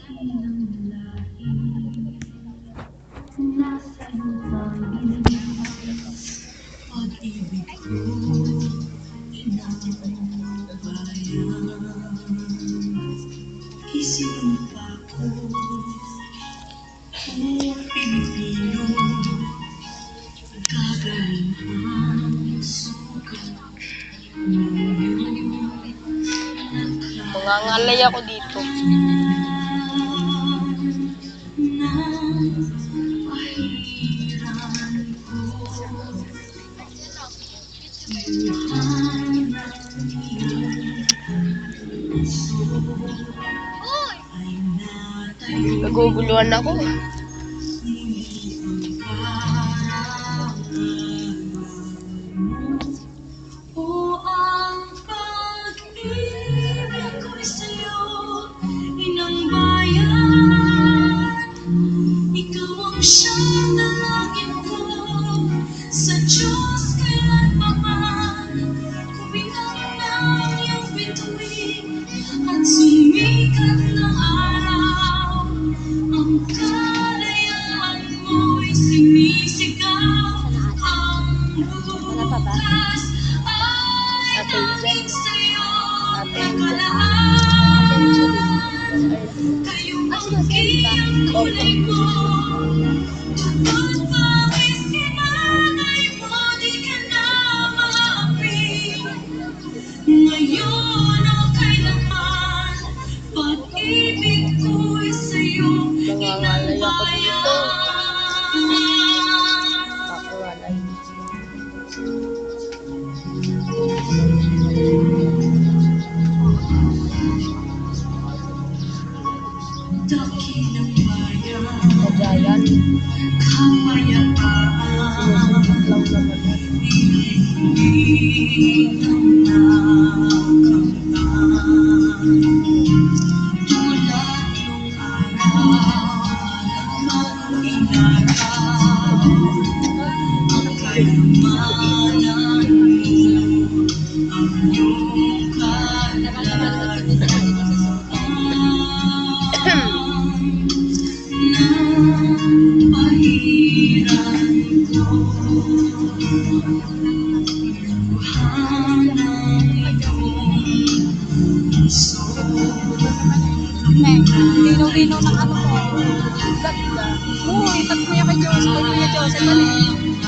Mangangalay ako dito. Naguguluhan ako. Nangangalay ako dito. Pakulalay. Kajayan. Sinusunod lang naman yan. Linaw-linaw ng ano mo. Oo, itat mo yung kay Joseph. Kay Kuya Joseph, ano eh.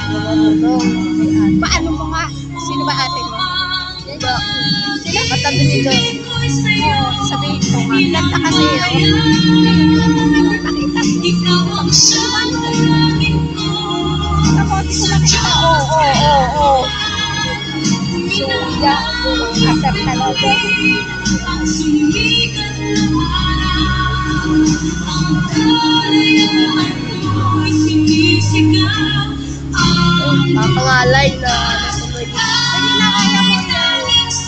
Paano mo nga? Sino ba ate mo? Sino? Matabi ni Joseph. Oo, sabihin ko nga. Ganda kasi yun. Pakita. Ikaw ang siya. Kamote ko nakita. Oo. Suya. Asap talaga. Papangalay na Sige na, kaya mo yan.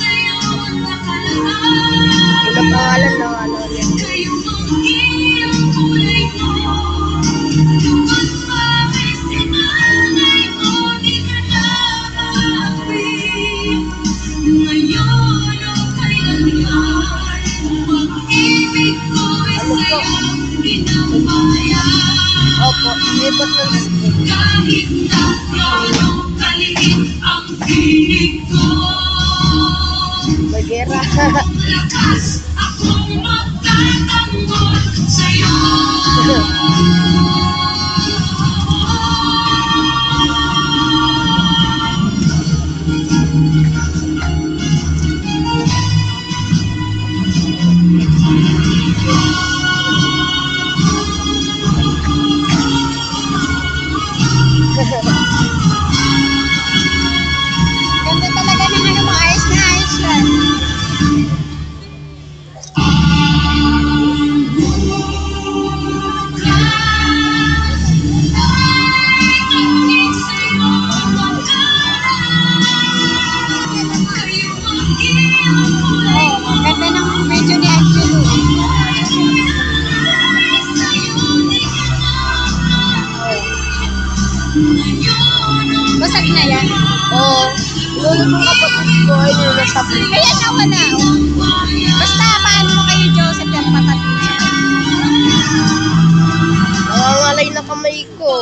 ilang pangalan na ano yan. Opo, ibot ng kahit na gano'ng kaliit ang pinig ko. bagera. Lakas akong magtatanggol sa'yo. Ganda talaga ng ano mo, ayos na ayos lang. Ganda ng medyo ni Angelo. Basag na yan? Oo. Lolo ng kapatid ko ay nilatabi. Kaya nawala. Basta paano mo kayo Joseph yung patatlo?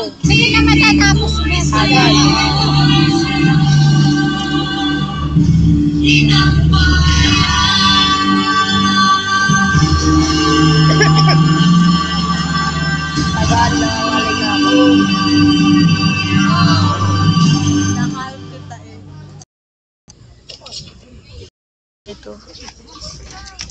Sige na matatapos na. Agad. Agad na ngaling ako. Nakahal kita eh. Ito.